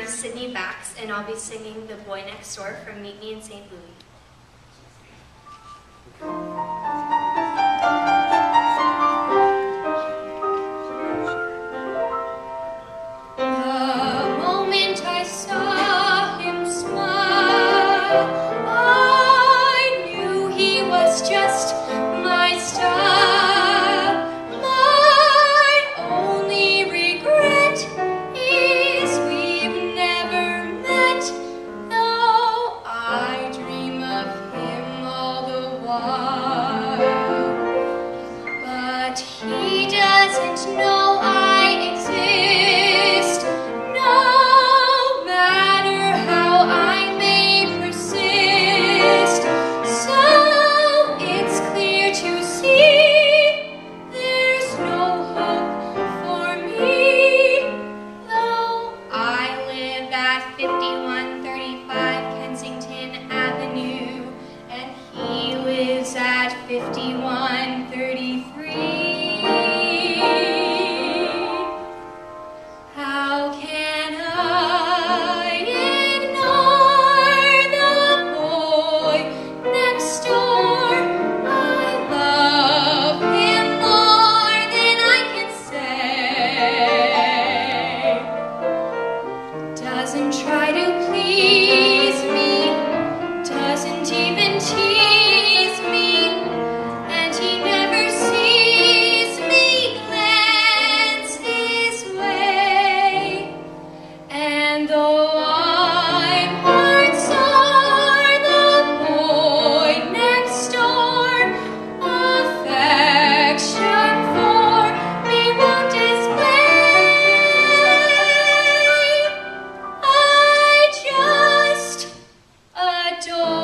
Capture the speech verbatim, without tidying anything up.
Sydney Bax, and I'll be singing The Boy Next Door from Meet Me in Saint Louis. fifty-one thirty-three. How can I ignore the boy next door? I love him more than I can say. Doesn't try to please me, doesn't even tease me, and he never sees me glance his way. And though I'm heart-sore, the boy next door, affection for me won't display. I just adore